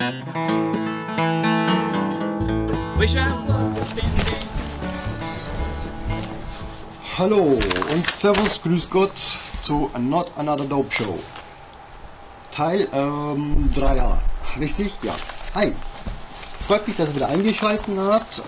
Wish I was a band-aid. Hallo und Servus, grüß Gott zu Not Another Dope Show. Teil 3a, richtig? Ja. Hi. Freut mich, dass ihr wieder eingeschaltet habt.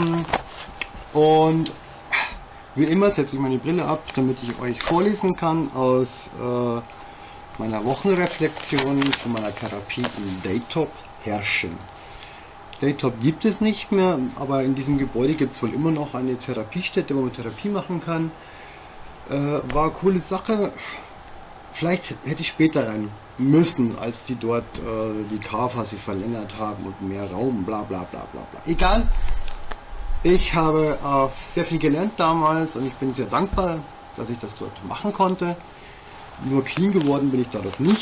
Und wie immer setze ich meine Brille ab, damit ich euch vorlesen kann aus meiner Wochenreflexion von meiner Therapie im Daytop Herrschen. Daytop gibt es nicht mehr, aber in diesem Gebäude gibt es wohl immer noch eine Therapiestätte, wo man Therapie machen kann. War eine coole Sache. Vielleicht hätte ich später rein müssen, als die dort die K-Phase verlängert haben und mehr Raum, bla bla bla bla bla. Egal. Ich habe sehr viel gelernt damals und ich bin sehr dankbar, dass ich das dort machen konnte. Nur clean geworden bin ich dadurch nicht.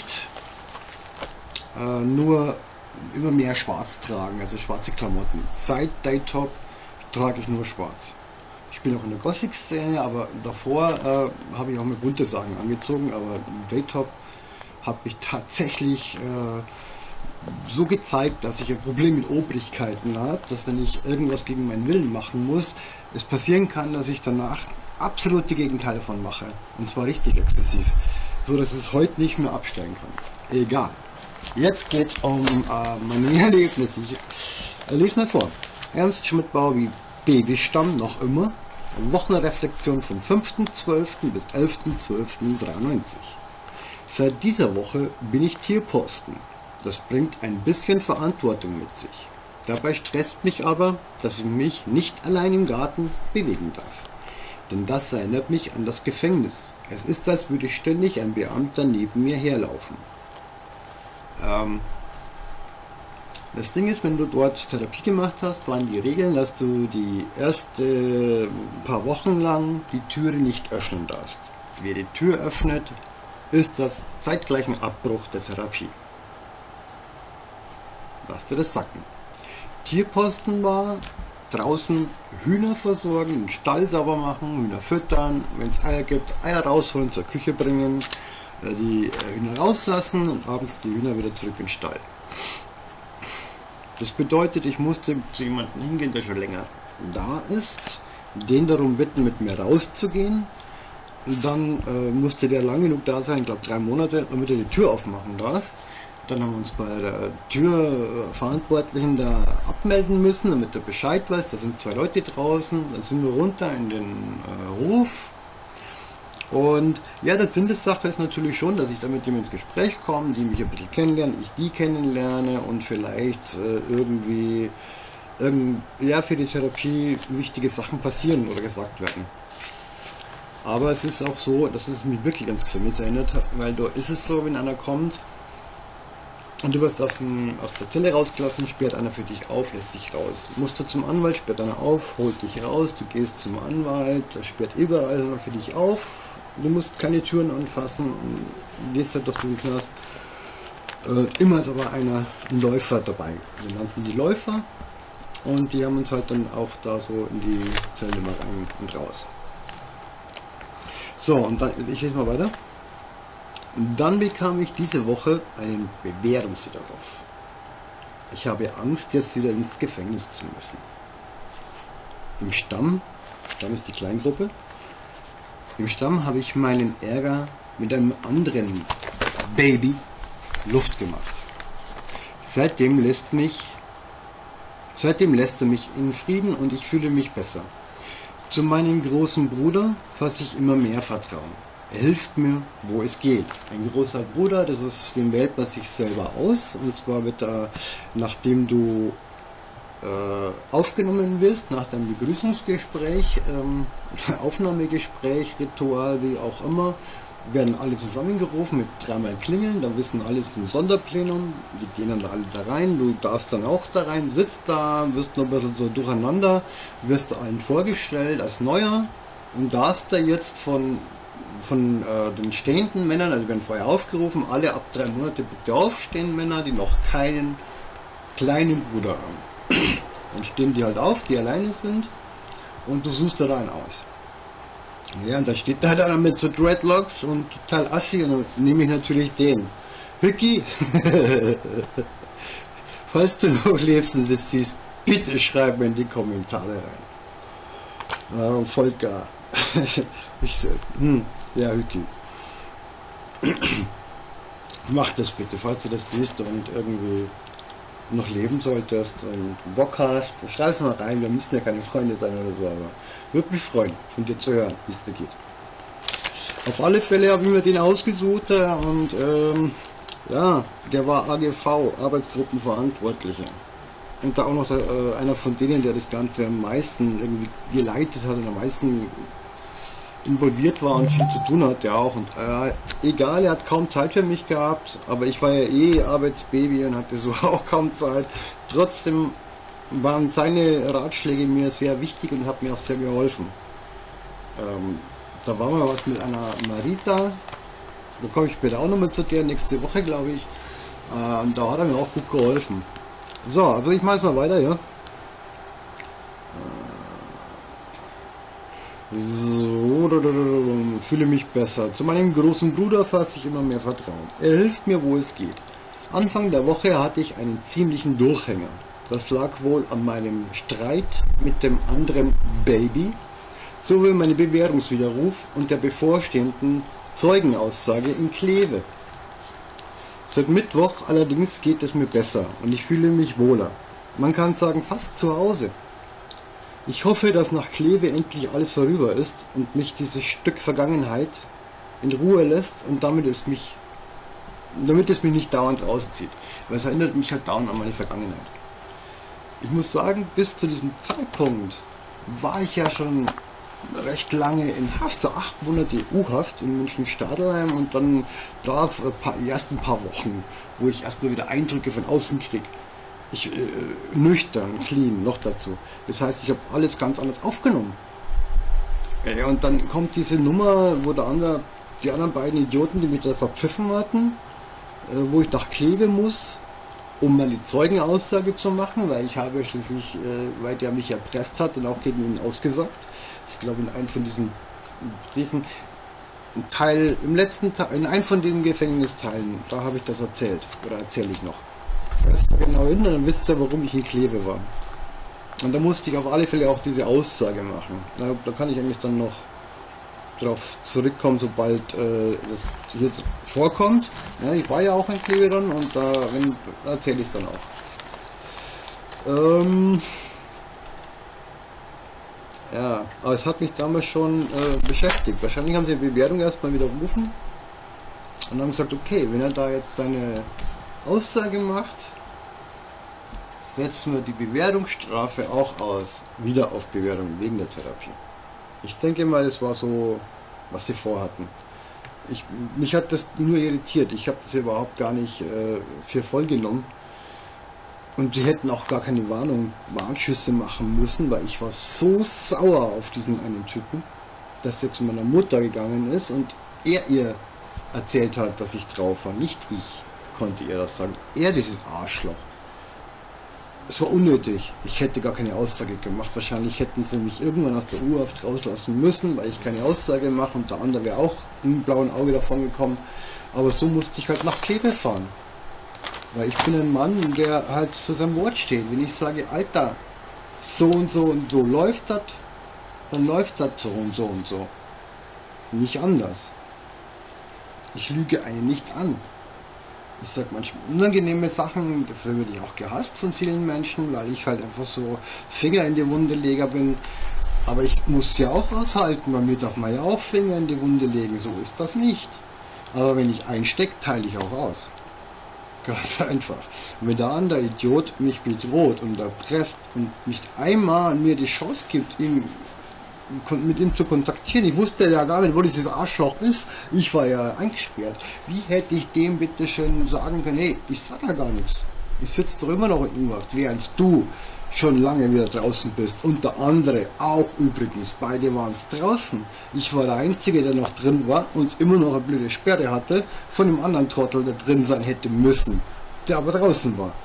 Nur immer mehr schwarz tragen, also schwarze Klamotten. Seit Daytop trage ich nur schwarz. Ich bin auch in der Gothic-Szene, aber davor habe ich auch mit bunte Sachen angezogen, aber im Daytop habe ich tatsächlich so gezeigt, dass ich ein Problem mit Obrigkeiten habe, dass wenn ich irgendwas gegen meinen Willen machen muss, es passieren kann, dass ich danach absolut die Gegenteile davon mache. Und zwar richtig exzessiv. So dass ich es heute nicht mehr abstellen kann. Egal. Jetzt geht es um meine Erlebnisse. Ich lese mal vor. Ernst Schmidt-Bauer wie Babystamm noch immer. Wochenreflexion vom 5.12. bis 11.12.93. Seit dieser Woche bin ich Tierposten. Das bringt ein bisschen Verantwortung mit sich. Dabei stresst mich aber, dass ich mich nicht allein im Garten bewegen darf. Denn das erinnert mich an das Gefängnis. Es ist, als würde ständig ein Beamter neben mir herlaufen. Das Ding ist, wenn du dort Therapie gemacht hast, waren die Regeln, dass du die ersten paar Wochen lang die Türe nicht öffnen darfst. Wer die Tür öffnet, ist das zeitgleich ein Abbruch der Therapie. Lass dir das sacken. Tierposten war draußen Hühner versorgen, den Stall sauber machen, Hühner füttern, wenn es Eier gibt, Eier rausholen, zur Küche bringen, die Hühner rauslassen und abends die Hühner wieder zurück in den Stall. Das bedeutet, ich musste zu jemandem hingehen, der schon länger da ist, den darum bitten, mit mir rauszugehen. Und dann musste der lang genug da sein, ich glaube 3 Monate, damit er die Tür aufmachen darf. Dann haben wir uns bei der Türverantwortlichen da abmelden müssen, damit er Bescheid weiß. Da sind 2 Leute draußen. Dann sind wir runter in den Hof. Und ja, der Sinn der Sache ist natürlich schon, dass ich da mit dem ins Gespräch komme, die mich ein bisschen kennenlernen, ich die kennenlerne und vielleicht irgendwie für die Therapie wichtige Sachen passieren oder gesagt werden. Aber es ist auch so, dass es mich wirklich ans Gefängnis erinnert hat, weil da ist es so, wenn einer kommt und du wirst aus der Zelle rausgelassen, sperrt einer für dich auf, lässt dich raus. Musst du zum Anwalt, sperrt einer auf, holt dich raus, du gehst zum Anwalt, der sperrt überall für dich auf. Du musst keine Türen anfassen und gehst halt durch den Knast. Immer ist aber ein Läufer dabei. Wir nannten die Läufer und die haben uns halt dann auch da so in die Zelle mal rein und raus. So, und dann, ich lese mal weiter. Dann bekam ich diese Woche einen Bewährungswiderruf. Ich habe Angst, jetzt wieder ins Gefängnis zu müssen. Im Stamm ist die Kleingruppe, im Stamm habe ich meinen Ärger mit einem anderen Baby Luft gemacht. Seitdem lässt er mich in Frieden und ich fühle mich besser. Zu meinem großen Bruder fasse ich immer mehr Vertrauen. Er hilft mir, wo es geht. Ein großer Bruder, den wählt man sich selber aus. Und zwar wird er, nachdem du aufgenommen wirst, nach deinem Begrüßungsgespräch, Aufnahmegespräch, Ritual, wie auch immer, werden alle zusammengerufen mit 3-mal Klingeln. Dann wissen alle, es ist ein Sonderplenum. Die gehen dann alle da rein. Du darfst dann auch da rein, sitzt da, wirst noch ein bisschen so durcheinander, wirst allen vorgestellt als Neuer und darfst da jetzt von den stehenden Männern, also die werden vorher aufgerufen, alle ab 3 Monate bitte aufstehen, Männer, die noch keinen kleinen Bruder haben. Dann stehen die halt auf, die alleine sind, und du suchst da einen aus. Ja, und da steht da einer mit so Dreadlocks und total assi, und dann nehme ich natürlich den. Hücki! Falls du noch lebst und das siehst, bitte schreib mir in die Kommentare rein. Volker. Ja, Hücki. Mach das bitte, falls du das siehst und irgendwie noch leben solltest und Bock hast. Schreib es mal rein, wir müssen ja keine Freunde sein oder so, aber würde mich freuen, von dir zu hören, wie es dir geht. Auf alle Fälle habe ich mir den ausgesucht und ja, der war AGV, Arbeitsgruppenverantwortlicher. Und da auch noch einer von denen, der das Ganze am meisten irgendwie geleitet hat und am meisten involviert war und viel zu tun hatte auch. Und egal, er hat kaum Zeit für mich gehabt, aber ich war ja eh Arbeitsbaby und hatte so auch kaum Zeit. Trotzdem waren seine Ratschläge mir sehr wichtig und hat mir auch sehr geholfen. Da war mal was mit einer Marita, da komme ich später auch nochmal zu der, nächste Woche glaube ich. Und da hat er mir auch gut geholfen. So, also ich mache jetzt mal weiter, ja. So, fühle mich besser. Zu meinem großen Bruder fasse ich immer mehr Vertrauen. Er hilft mir, wo es geht. Anfang der Woche hatte ich einen ziemlichen Durchhänger. Das lag wohl an meinem Streit mit dem anderen Baby, sowie meinem Bewährungswiderruf und der bevorstehenden Zeugenaussage in Kleve. Seit Mittwoch allerdings geht es mir besser und ich fühle mich wohler. Man kann sagen, fast zu Hause. Ich hoffe, dass nach Kleve endlich alles vorüber ist und mich dieses Stück Vergangenheit in Ruhe lässt und damit es mich nicht dauernd rauszieht. Weil es erinnert mich halt dauernd an meine Vergangenheit. Ich muss sagen, bis zu diesem Zeitpunkt war ich ja schon recht lange in Haft, so 8 Monate U-Haft in München-Stadelheim und dann da die ersten paar Wochen, wo ich erstmal wieder Eindrücke von außen kriege. Ich nüchtern, clean, noch dazu. Das heißt, ich habe alles ganz anders aufgenommen. Und dann kommt diese Nummer, wo die anderen beiden Idioten, die mich da verpfiffen hatten, wo ich nach Kleve muss, um meine Zeugenaussage zu machen, weil ich habe schließlich, weil der mich erpresst hat und auch gegen ihn ausgesagt. Ich glaube in einem von diesen Briefen, in einem von diesen Gefängnisteilen, da habe ich das erzählt, oder erzähle ich noch. Weißt du genau hin, dann wisst ihr, warum ich in Kleve war. Und da musste ich auf alle Fälle auch diese Aussage machen. Da kann ich eigentlich dann noch drauf zurückkommen, sobald das hier vorkommt. Ja, ich war ja auch in Kleve dann und da erzähle ich es dann auch. Ja, aber es hat mich damals schon beschäftigt. Wahrscheinlich haben sie die Bewertung erstmal widerrufen und haben gesagt, okay, wenn er da jetzt seine Aussage macht, setzen wir die Bewährungsstrafe auch aus. Wieder auf Bewährung wegen der Therapie. Ich denke mal, das war so, was sie vorhatten. Mich hat das nur irritiert. Ich habe das überhaupt gar nicht für voll genommen. Und sie hätten auch gar keine Warnschüsse machen müssen, weil ich war so sauer auf diesen einen Typen, dass er zu meiner Mutter gegangen ist und er ihr erzählt hat, dass ich drauf war. Nicht ich konnte ihr das sagen. Er, dieses Arschloch. Es war unnötig. Ich hätte gar keine Aussage gemacht. Wahrscheinlich hätten sie mich irgendwann aus der U-Haft rauslassen müssen, weil ich keine Aussage mache und der andere wäre auch im blauen Auge davon gekommen. Aber so musste ich halt nach Kleve fahren. Weil ich bin ein Mann, der halt zu seinem Wort steht. Wenn ich sage, Alter, so und so und so läuft das, dann läuft das so und so und so. Nicht anders. Ich lüge einen nicht an. Ich sage manchmal unangenehme Sachen, dafür werde ich auch gehasst von vielen Menschen, weil ich halt einfach so Finger in die Wunde leger bin. Aber ich muss ja auch aushalten, bei mir darf man ja auch Finger in die Wunde legen, so ist das nicht. Aber wenn ich einstecke, teile ich auch aus. Ganz einfach. Und wenn der andere Idiot mich bedroht und erpresst und nicht einmal mir die Chance gibt, mit ihm zu kontaktieren. Ich wusste ja gar nicht, wo dieses Arschloch ist. Ich war ja eingesperrt. Wie hätte ich dem bitte schön sagen können, hey, ich sag ja gar nichts. Ich sitze doch immer noch in U-Haft, während du schon lange wieder draußen bist. Und der andere auch übrigens. Beide waren es draußen. Ich war der Einzige, der noch drin war und immer noch eine blöde Sperre hatte von dem anderen Trottel, der drin sein hätte müssen, der aber draußen war.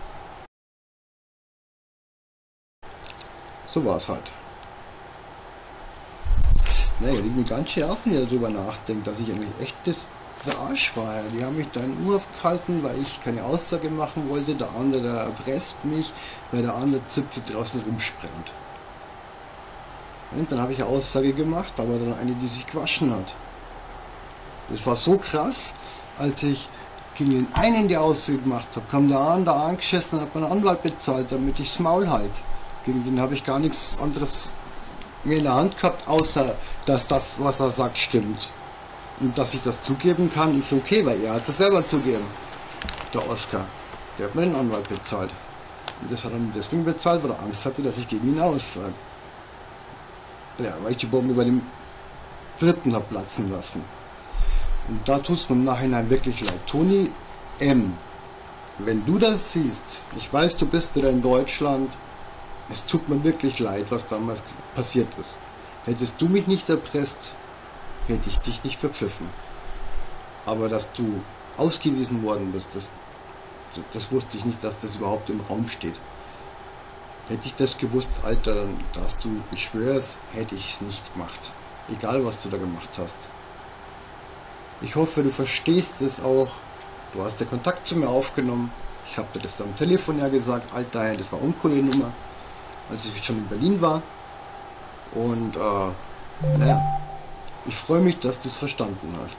So war es halt. Naja, ich mir ganz schön auch wieder darüber nachdenke, dass ich eigentlich echt das der Arsch war. Ja. Die haben mich da in Umlauf gehalten, weil ich keine Aussage machen wollte. Der andere erpresst mich, weil der andere Zipfel draußen rumsprengt. Und dann habe ich eine Aussage gemacht, aber dann eine, die sich gewaschen hat. Das war so krass, als ich gegen den einen die Aussage gemacht habe, kam der andere angeschissen und hat meinen Anwalt bezahlt, damit ich das Maul halt. Gegen den habe ich gar nichts anderes mehr in der Hand gehabt, außer dass das, was er sagt, stimmt. Und dass ich das zugeben kann, ist okay, weil er hat es selber zugeben. Der Oskar. Der hat mir den Anwalt bezahlt. Und das hat er nur deswegen bezahlt, weil er Angst hatte, dass ich gegen ihn aussage. Ja, weil ich die Bombe bei dem Dritten habe platzen lassen. Und da tut es mir im Nachhinein wirklich leid. Toni M., wenn du das siehst, ich weiß, du bist wieder in Deutschland, es tut mir wirklich leid, was damals passiert ist. Hättest du mich nicht erpresst, hätte ich dich nicht verpfiffen. Aber dass du ausgewiesen worden bist, das wusste ich nicht, dass das überhaupt im Raum steht. Hätte ich das gewusst, Alter, dann darfst du, ich schwör's, hätte ich es nicht gemacht. Egal, was du da gemacht hast. Ich hoffe, du verstehst es auch. Du hast den Kontakt zu mir aufgenommen. Ich habe dir das am Telefon ja gesagt, Alter, das war uncoole Nummer, als ich schon in Berlin war. Und naja, ich freue mich, dass du es verstanden hast.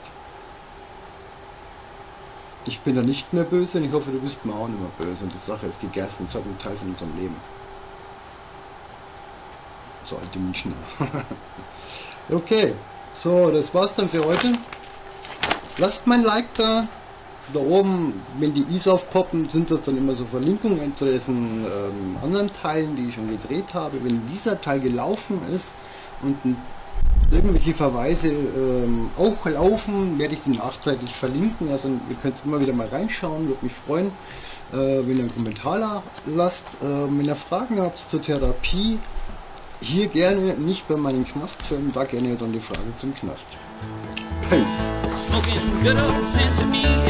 Ich bin da nicht mehr böse und ich hoffe, du bist mir auch nicht mehr böse. Und die Sache ist gegessen, es hat einen Teil von unserem Leben. So alte Münchner. Okay, so, das war's dann für heute. Lasst mein Like da. Da oben, wenn die Is aufpoppen, sind das dann immer so Verlinkungen zu diesen anderen Teilen, die ich schon gedreht habe. Wenn dieser Teil gelaufen ist und irgendwelche Verweise auch laufen, werde ich die nachträglich verlinken. Also ihr könnt immer wieder mal reinschauen, würde mich freuen, wenn ihr einen Kommentar lasst. Wenn ihr Fragen habt zur Therapie, hier gerne, nicht bei meinen Knastfilmen, da gerne dann die Frage zum Knast. Peace. Smoking good old Sesame.